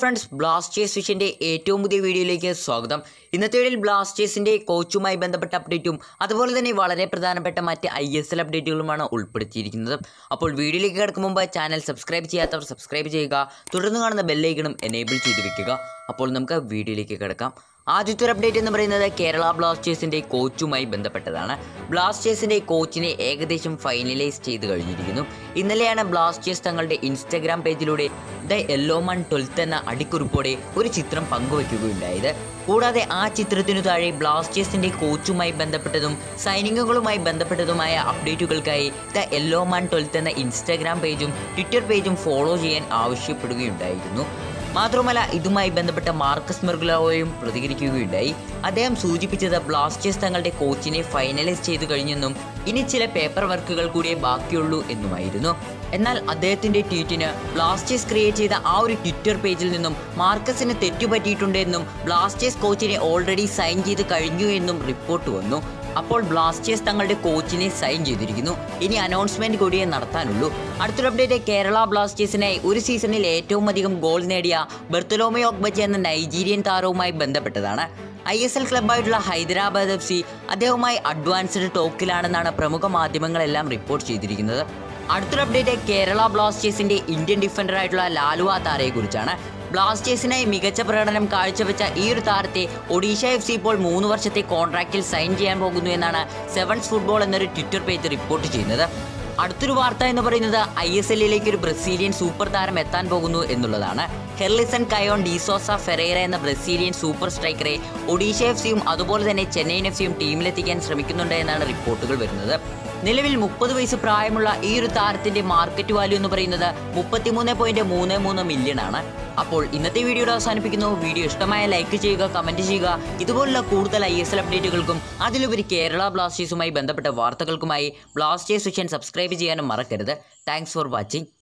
Friends, Blasters വിഷൻ്റെ ഏറ്റവും പുതിയ വീഡിയോയിലേക്ക് സ്വാഗതം. ഇന്നത്തെ വീഡിയോയിൽ ബ്ലാസ്റ്റേഴ്സിൻ്റെ കോച്ചുമായി ബന്ധപ്പെട്ട അപ്ഡേറ്റും അതുപോലെ തന്നെ വളരെ പ്രധാനപ്പെട്ട മറ്റ് ISL അപ്ഡേറ്റുകളുമാണ് ഉൾപ്പെടുത്തിയിരിക്കുന്നത്. അപ്പോൾ വീഡിയോയിലേക്ക് കിടക്കും മുമ്പ് ചാനൽ സബ്സ്ക്രൈബ് ചെയ്യാത്തവർ സബ്സ്ക്രൈബ് ചെയ്യുക, തുടർന്ന് കാണുന്ന ബെല്ലൈക്കണും എനേബിൾ ചെയ്ത് വെക്കുക. അപ്പോൾ നമുക്ക് വീഡിയോയിലേക്ക് കിടക്കാം. ആദ്യത്തെ ഒരു അപ്ഡേറ്റ് എന്ന് പറയുന്നത് കേരള ബ്ലാസ്റ്റേഴ്സിൻ്റെ കോച്ചുമായി ബന്ധപ്പെട്ടതാണ്. ബ്ലാസ്റ്റേഴ്സിൻ്റെ കോച്ചിനെ ഏകദേശം ഫൈനലൈസ് ചെയ്ത് കഴിഞ്ഞിരിക്കുന്നു. ഇന്നലെയാണ് ബ്ലാസ്റ്റേഴ്സ് തങ്ങളുടെ ഇൻസ്റ്റഗ്രാം പേജിലൂടെ ദ യെല്ലോ മാൻ 12 എന്ന അടിക്കുറിപ്പോടെ ഒരു ചിത്രം പങ്കുവയ്ക്കുകയുണ്ടായത്. കൂടാതെ ആ ചിത്രത്തിനു താഴെ ബ്ലാസ്റ്റേഴ്സിൻ്റെ കോച്ചുമായി ബന്ധപ്പെട്ടതും സൈനിങ്ങുകളുമായി ബന്ധപ്പെട്ടതുമായ അപ്ഡേറ്റുകൾക്കായി ദ യെല്ലോ മാൻ 12 എന്ന ഇൻസ്റ്റഗ്രാം പേജും ട്വിറ്റർ പേജും ഫോളോ ചെയ്യാൻ ആവശ്യപ്പെടുകയുണ്ടായിരുന്നു. മാത്രമല്ല, ഇതുമായി ബന്ധപ്പെട്ട മാർക്കസ് മെർഗുലോയും പ്രതികരിക്കുകയുണ്ടായി. അദ്ദേഹം സൂചിപ്പിച്ചത് ബ്ലാസ്റ്റേഴ്സ് തങ്ങളുടെ കോച്ചിനെ ഫൈനലൈസ് ചെയ്തു കഴിഞ്ഞെന്നും ഇനി ചില പേപ്പർ വർക്കുകൾ കൂടിയേ ബാക്കിയുള്ളൂ എന്നുമായിരുന്നു. എന്നാൽ അദ്ദേഹത്തിൻ്റെ ട്വീറ്റിന് ബ്ലാസ്റ്റേഴ്സ് ക്രിയേറ്റ് ചെയ്ത ആ ഒരു ട്വിറ്റർ പേജിൽ നിന്നും മാർക്കസിന് തെറ്റുപറ്റിയിട്ടുണ്ടെന്നും ബ്ലാസ്റ്റേഴ്സ് കോച്ചിനെ ഓൾറെഡി സൈൻ ചെയ്ത് കഴിഞ്ഞു എന്നും റിപ്പോർട്ട് വന്നു. അപ്പോൾ ബ്ലാസ്റ്റേഴ്സ് തങ്ങളുടെ കോച്ചിനെ സൈൻ ചെയ്തിരിക്കുന്നു. ഇനി അനൗൺസ്മെൻറ്റ് കൂടിയേ നടത്താനുള്ളൂ. അടുത്തൊരു അപ്ഡേറ്റ് കേരള ബ്ലാസ്റ്റേഴ്സിനായി ഒരു സീസണിൽ ഏറ്റവും അധികം ഗോൾ നേടിയ ബർത്തലോമയോ ഒഗ്ബച്ച എന്ന നൈജീരിയൻ താരവുമായി ബന്ധപ്പെട്ടതാണ്. ISL ക്ലബ്ബായിട്ടുള്ള ഹൈദരാബാദ് FC അദ്ദേഹവുമായി അഡ്വാൻസ്ഡ് ടോക്കിലാണെന്നാണ് പ്രമുഖ മാധ്യമങ്ങളെല്ലാം റിപ്പോർട്ട് ചെയ്തിരിക്കുന്നത്. അടുത്തൊരു അപ്ഡേറ്റ് കേരള ബ്ലാസ്റ്റേഴ്സിൻ്റെ ഇന്ത്യൻ ഡിഫൻഡറായിട്ടുള്ള ലാലുവ താരയെക്കുറിച്ചാണ്. ബ്ലാസ്റ്റേഴ്സിനായി മികച്ച പ്രകടനം കാഴ്ചവെച്ച ഈ ഒരു താരത്തെ ഒഡീഷ FC ഇപ്പോൾ 3 വർഷത്തെ കോൺട്രാക്റ്റിൽ സൈൻ ചെയ്യാൻ പോകുന്നു എന്നാണ് സെവൻസ് ഫുട്ബോൾ എന്നൊരു ട്വിറ്റർ പേജ് റിപ്പോർട്ട് ചെയ്യുന്നത്. അടുത്തൊരു വാർത്ത എന്ന് പറയുന്നത് ISLലേക്ക് ഒരു ബ്രസീലിയൻ സൂപ്പർ താരം എത്താൻ പോകുന്നു എന്നുള്ളതാണ്. ഹെർലിസൺ കയോൺ ഡിസോസ ഫെറേറ എന്ന ബ്രസീലിയൻ സൂപ്പർ സ്ട്രൈക്കറെ ഒഡീഷ FCയും അതുപോലെ തന്നെ ചെന്നൈയിൻ FCയും ടീമിലെത്തിക്കാൻ ശ്രമിക്കുന്നുണ്ട് എന്നാണ് റിപ്പോർട്ടുകൾ വരുന്നത്. നിലവിൽ 30 വയസ്സ് പ്രായമുള്ള ഈ ഒരു താരത്തിൻ്റെ മാർക്കറ്റ് വാല്യൂ എന്ന് പറയുന്നത് 33.33 മില്യൺ ആണ്. അപ്പോൾ ഇന്നത്തെ വീഡിയോയുടെ അവസാനിപ്പിക്കുന്നു. വീഡിയോ ഇഷ്ടമായ ലൈക്ക് ചെയ്യുക, കമൻറ്റ് ചെയ്യുക. ഇതുപോലുള്ള കൂടുതൽ ISL അപ്ഡേറ്റുകൾക്കും അതിലുപരി കേരള ബ്ലാസ്റ്റേഴ്സുമായി ബന്ധപ്പെട്ട വാർത്തകൾക്കുമായി ബ്ലാസ്റ്റേഴ്സ് വിഷൻ സബ്സ്ക്രൈബ് ചെയ്യാനും മറക്കരുത്. Thanks for watching.